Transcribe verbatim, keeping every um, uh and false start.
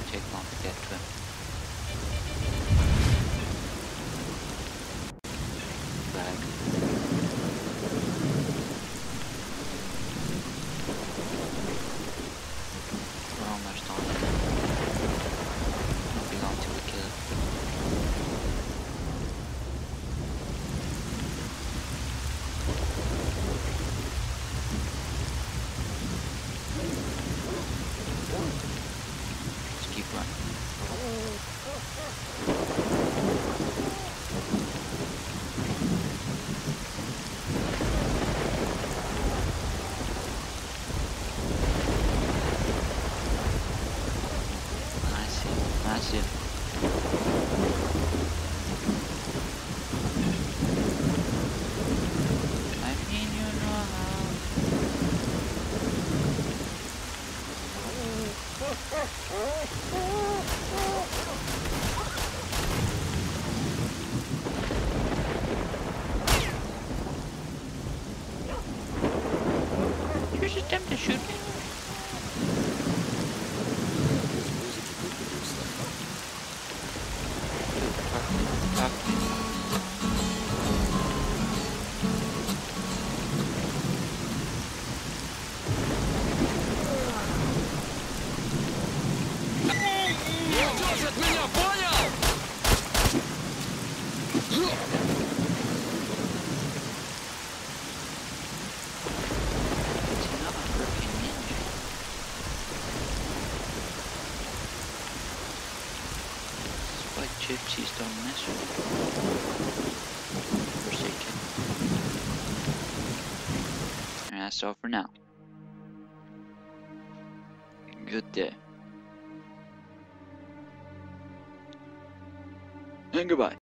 take long to get to him. Bag. We're almost on it. Won't be long till we kill it. Let's keep running. Massive. I mean, you know how. You just attempt to shoot me. Talk to me. Уйдешь от меня, понял? It's not a freaking ninja. This is why gypsies don't mess with it. Forsaken. And that's all for now. Good day. And goodbye.